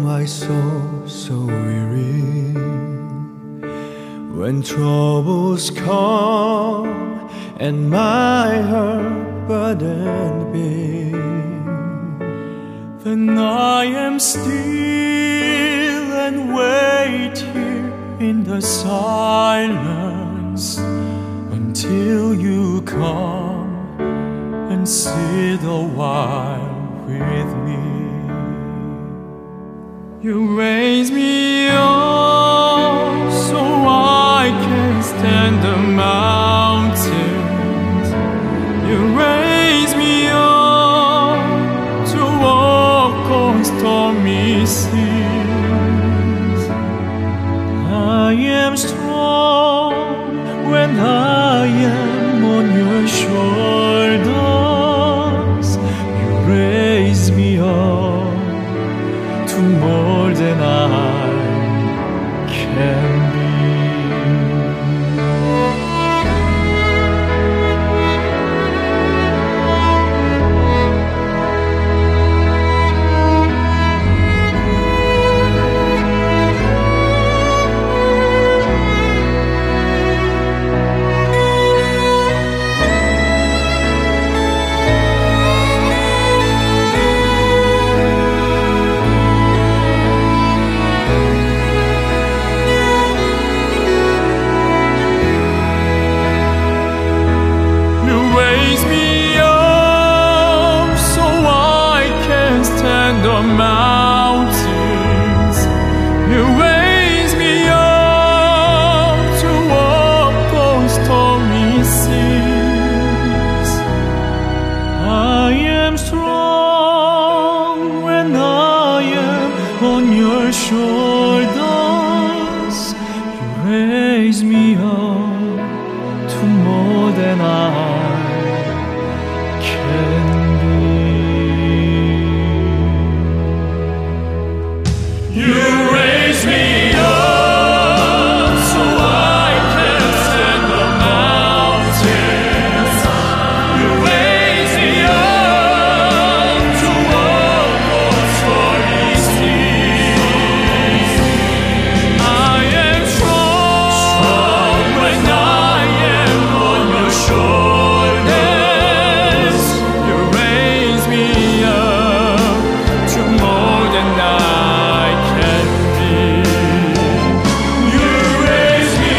my soul so weary, when troubles come and my heart burdened be, then I am still and wait here in the silence until you come and sit a while with me. You raise me up so I can stand the mountains. You raise me up to walk on stormy seas. I am strong when I am on your shoulders. You raise me up to more than I can be. The mountains, you raise me up to walk on stormy seas. I am strong when I am on your shoulders. You raise me up to more than I can be. You raise me up so I can stand the mountains. You raise me up to walk on stormy seas. I am strong when I am on your shoulders. You raise me up to more than I can be. You raise me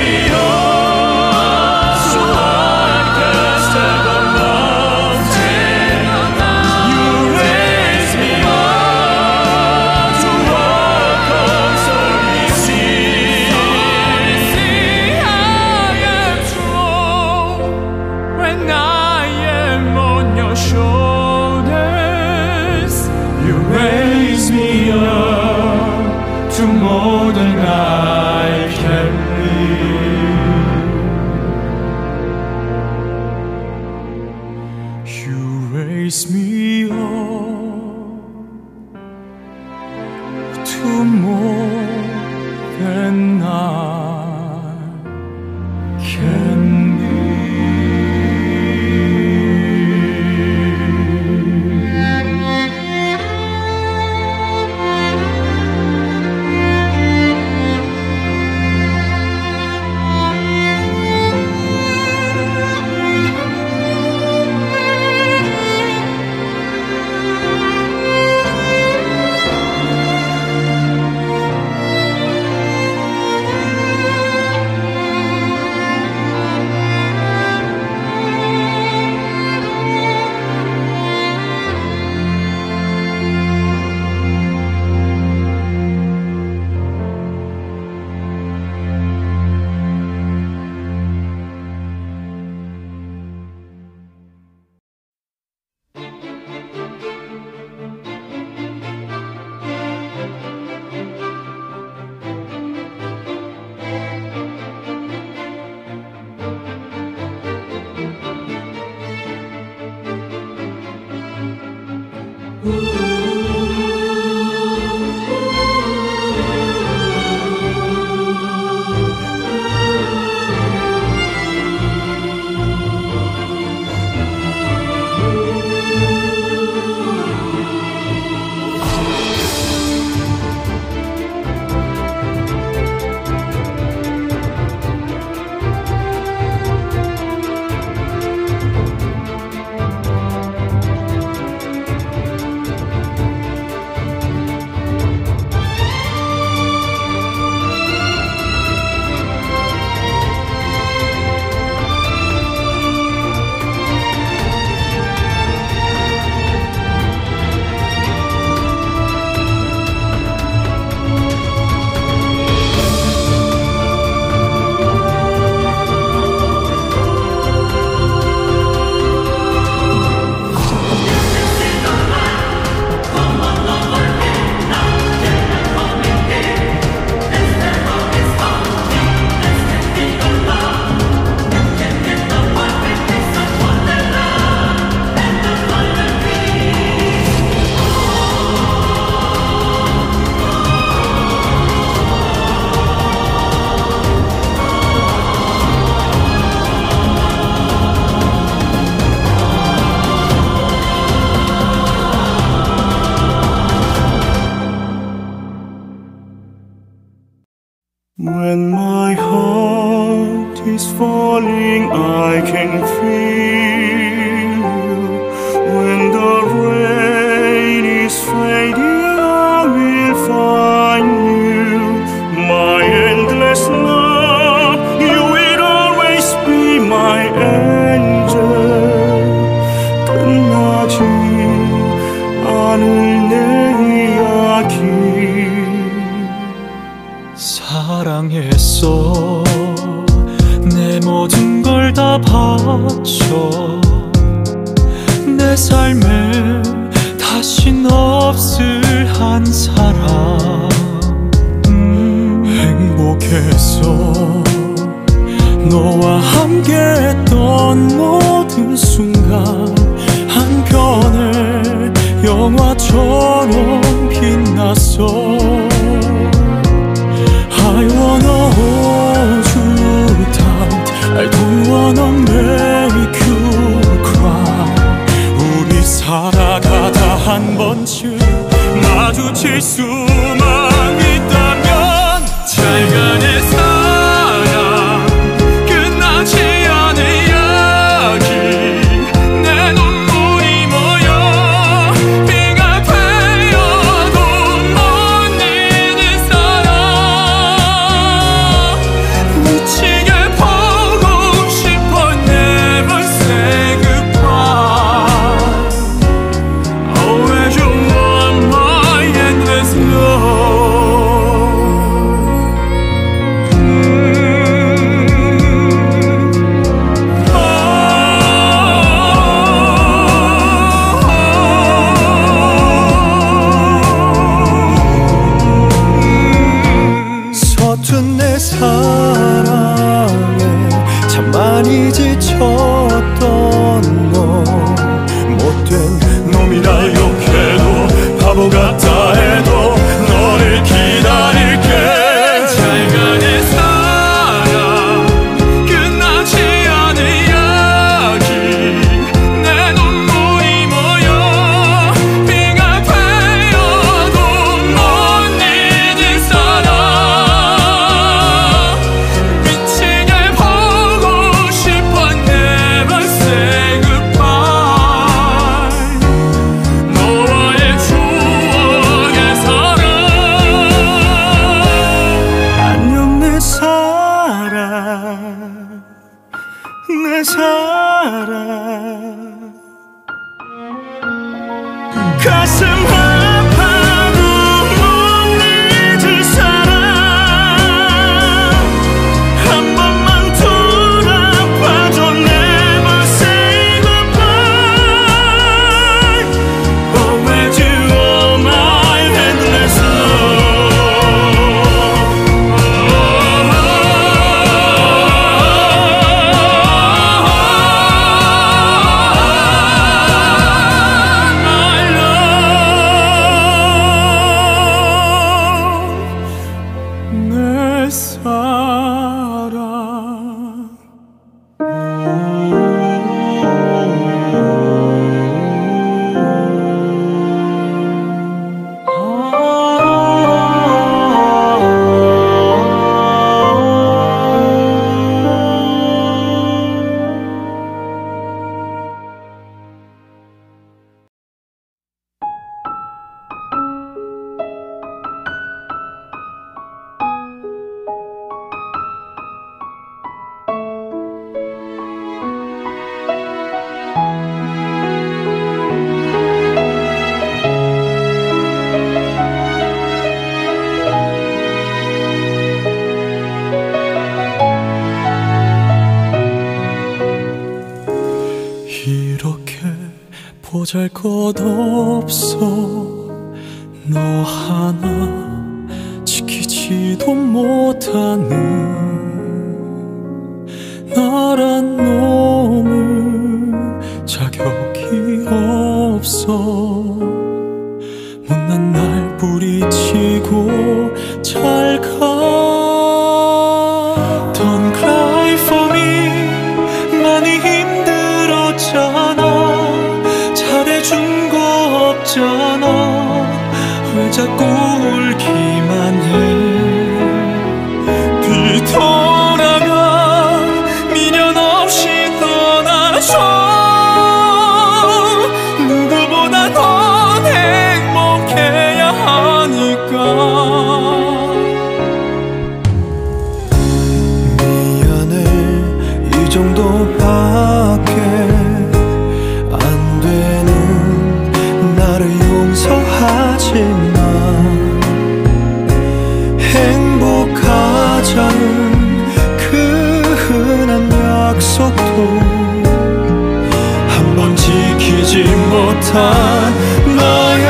up so I can stand the mountain. You raise me up to walk on stormy seas. I am strong when I am on your shoulders. You raise me up to more than I can be. You raise me up to more than I can be. When my heart is falling, I can feel you. When the rain is fading, I will find you. My endless love, you will always be my angel. 끝나지 않을 내 이야기. 사랑했어 내 모든 걸 다 바쳐 내 삶에 다신 없을 한 사람 행복했어 너와 함께했던 모든 순간 한편의 영화처럼 빛났어 I wanna hold you tight I don't wanna make you cry 우리 살아가다 한 번쯤 마주칠 수만 있다면 잘 가네 사랑 끝나지 않을 이야기 내 눈물이 모여 비가 되어도 못 잊은 사랑 미치게 보고 싶어 Never say goodbye Always you are my endless love 서툰 내 사랑에 참 많이 지쳤던 너 못된 놈이라 욕해도 바보 같다 해도 너를 기다릴게 잘 가네 사랑 끝나지 않을 이야기 내 눈물이 모여 비가 되어도 못 잊은 사랑 미치게 보고 싶어 Never say goodbye 너와의 추억의 사랑 안녕 내 사랑 내 사랑 가슴 아파도 못 잊을 사랑 한 번만 돌아봐줘 Never say goodbye Always you are my endless 내 사랑 이렇게 보잘것없어 너 하나 지키지도 못하는 나란 놈은 자격이 없어 못난 날 뿌리치고 잘 가 Don't cry for me 많이 힘들었잖아 잘해준 거 없잖아 왜 자꾸 울기만 해 미안해 이 정도밖에 안 되는 나를 용서하지마. 행복하자는 그 흔한 약속도 한번 지키지 못한 나야.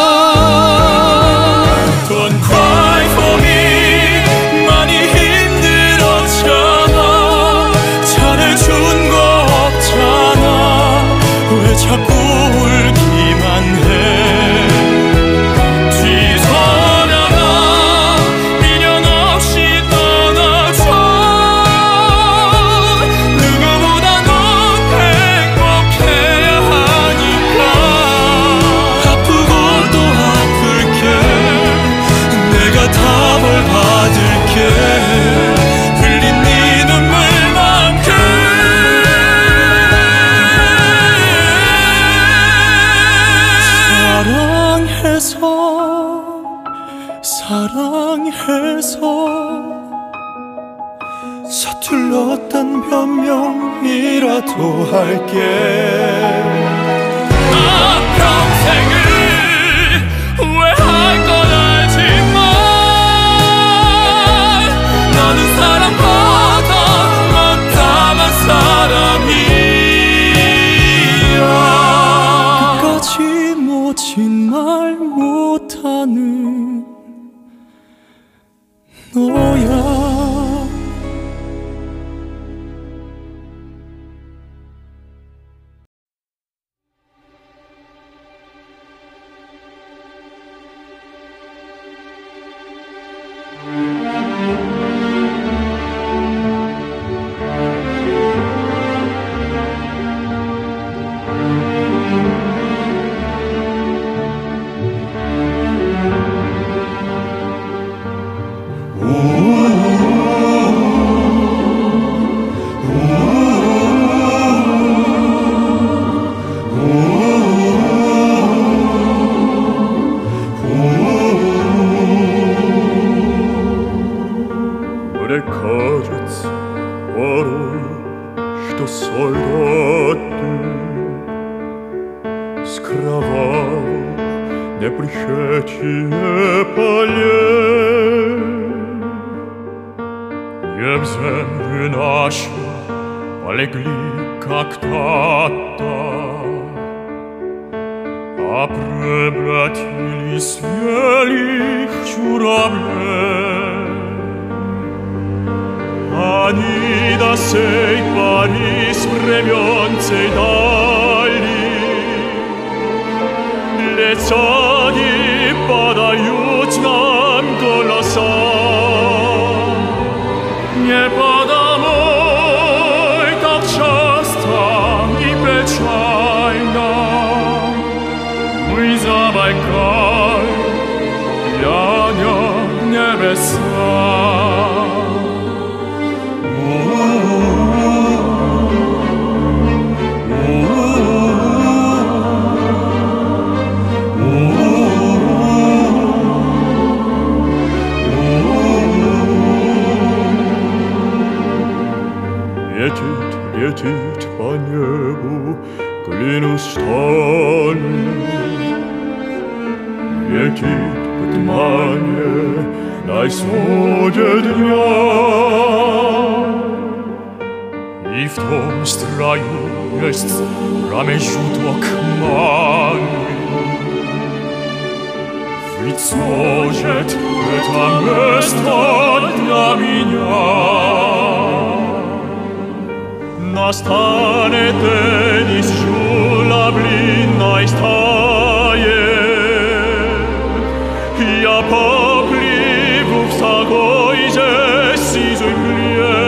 Don't cry for me. 많이 힘들었잖아. 잘해준 거 없잖아. 왜 자꾸 울기만 해. 뒤돌아가 미련 없이 떠나줘. 누구보다 넌 행복해야 하니까. 아프고 또 아플게. 내가 답을 받을게. 흘린 네 눈물만큼. 사랑해서 서툴렀던 변명이라도 할게. 나 평생을 후회할 건 알지만 너는 사랑받아 마땅한 사람이야. 끝까지 모진 말 못하는 너야. Мне кажется порой, что солдаты скрывал непришедшие полей. Не в земле наши полегли когда-то, а превратились в великих журавлей. Они до сей поры с времен цей дали летят и подают нам голоса. Не потому так часто и печально мы за Байкал глянем в небеса. Летит по небу клянусь стали, летит по тумане на исходе дня. И в том строю есть промежуток маны. Ведь сможет это место для меня. Настанет день из журавлиной стаи. Я попливу в такой же сизой мгле.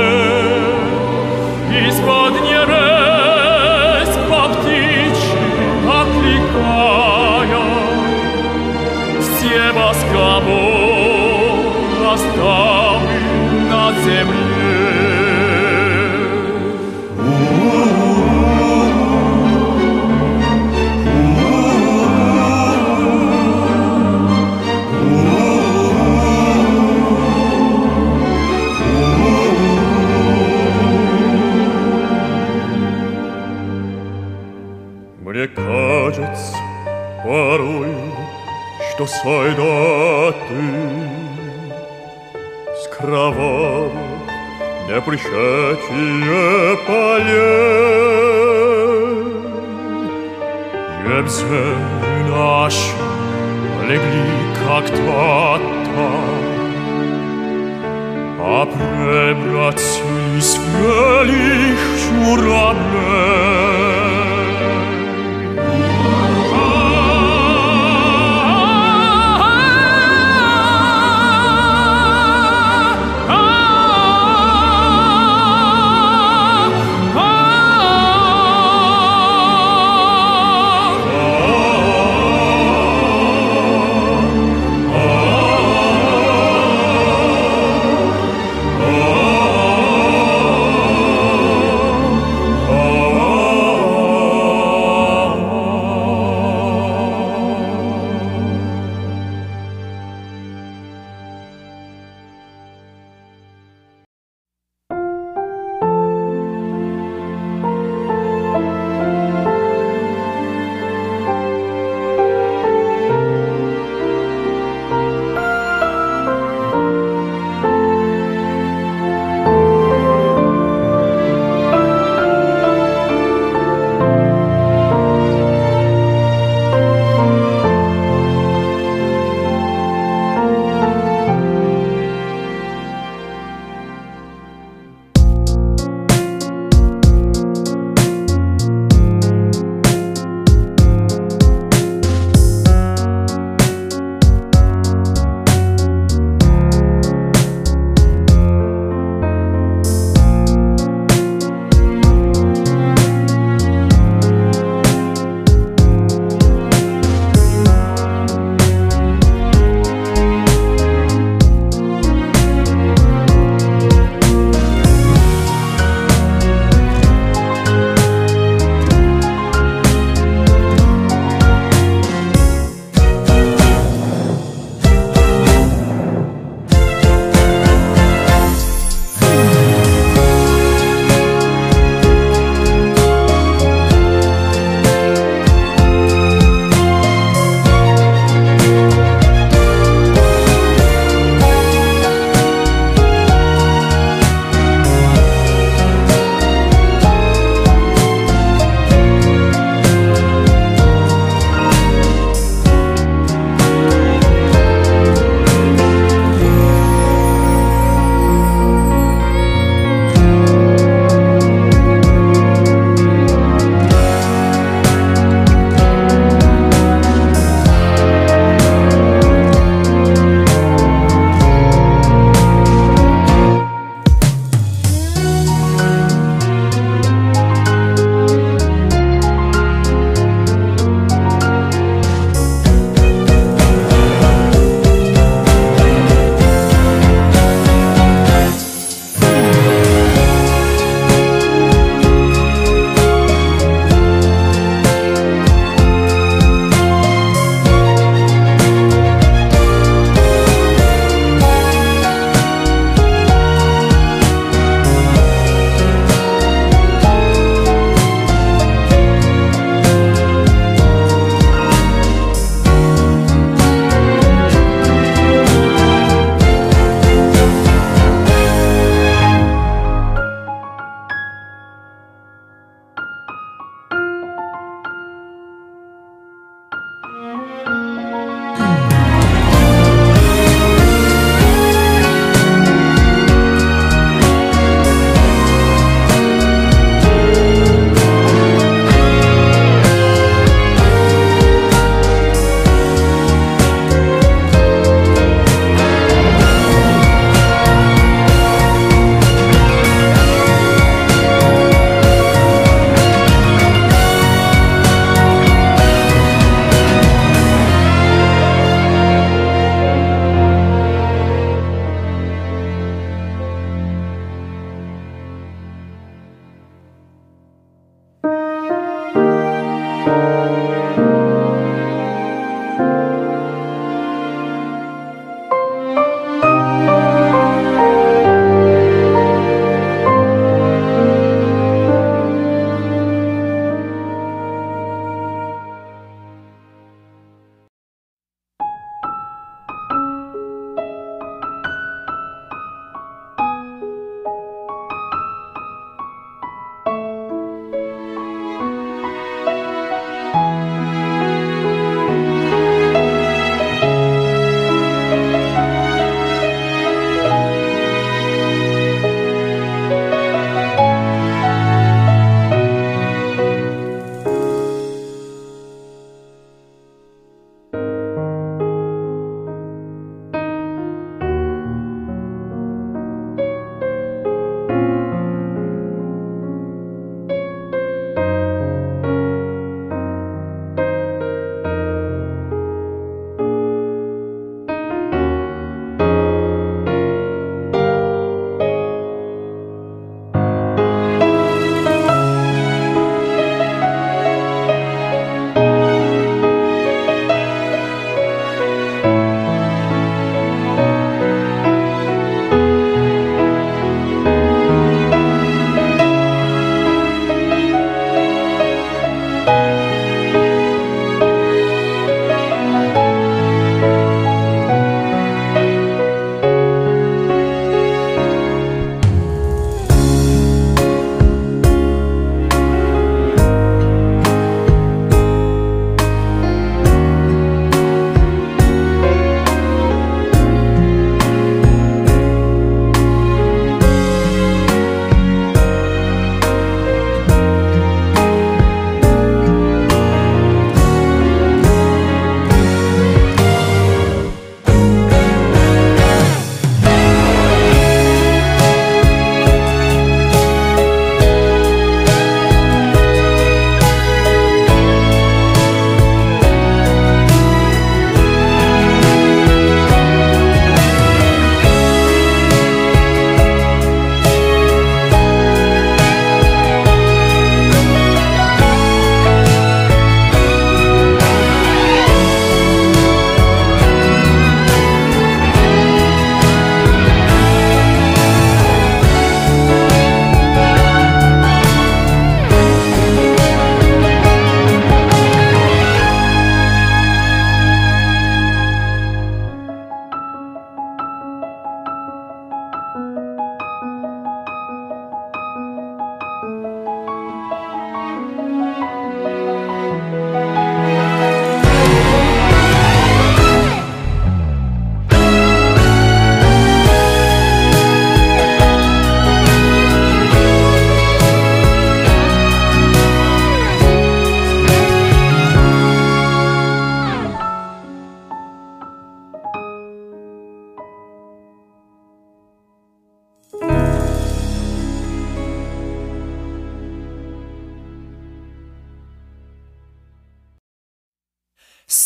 Из-под небес по птичьи окликая, все воскобой оставлен на земле. Ooh. soldati skravavo непрещатие полей. Земли наши легли как-то, а превратились в велих журавлей.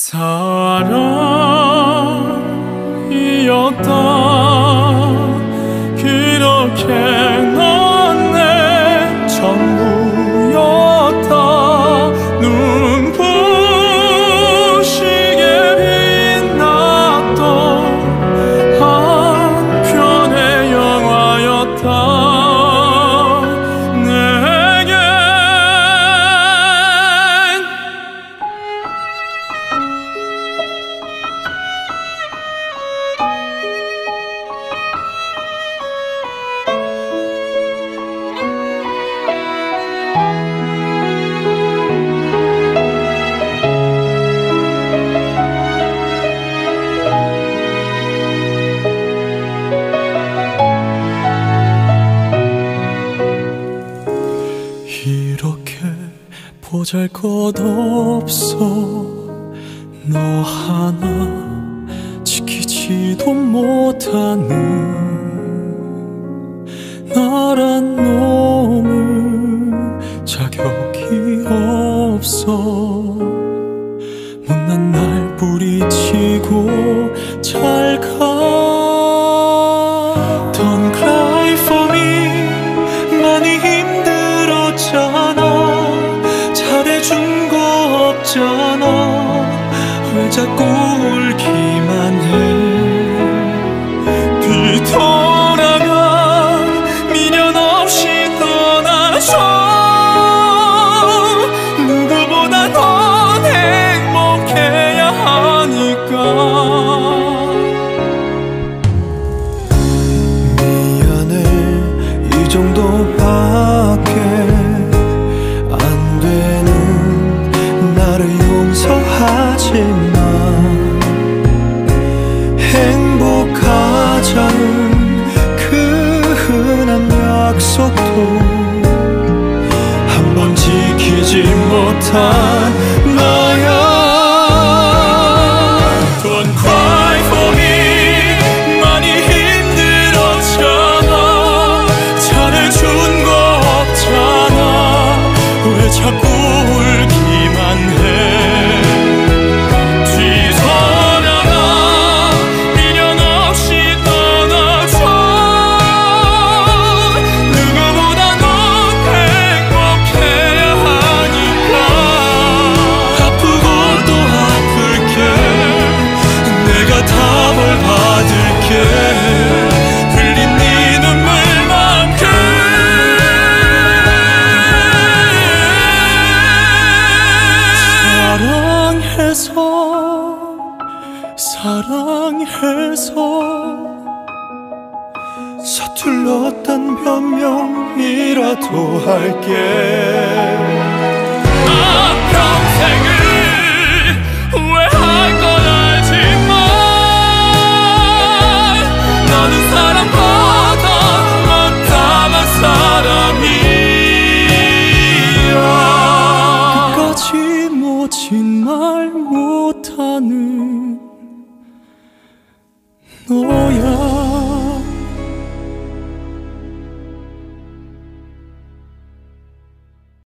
사랑이었다. 그렇게 넌 내 전부였다. 눈부시게 빛났던 한편의 영화였다. 이렇게 보잘것없어 너 하나 지키지도 못하는 나란 놈은 자격이 없어. 못난 날 뿌리치고 잘 가. Don't cry for me. 많이 힘들었잖아. 잘해준 거 없잖아. 왜 자꾸 울기만 해. 뒤돌아가 미련 없이 떠나줘. 누구보다 더 행복해야 하니까. 미안해 이 정도밖에 안 되는 나를 용서하지마. 행복하자는 그 흔한 약속도 한 번 지키지 못한 나야. Don't cry for me. 많이 힘들었잖아. 잘해준 거 없잖아. 왜 자꾸 울기만 해. 뒤돌아가 미련 없이 떠나줘. 누구보다 넌 행복해야 하니까. 아프고 또 아플게. 내가 답을 받을게. 흘린 네 눈물만큼. 사랑해서 서툴렀던 변명이라도 할게. 나 평생을 후회할 건 알지만 너는 사랑보다 못함한 사람이야. 끝까지 모진 말 못하는 너야.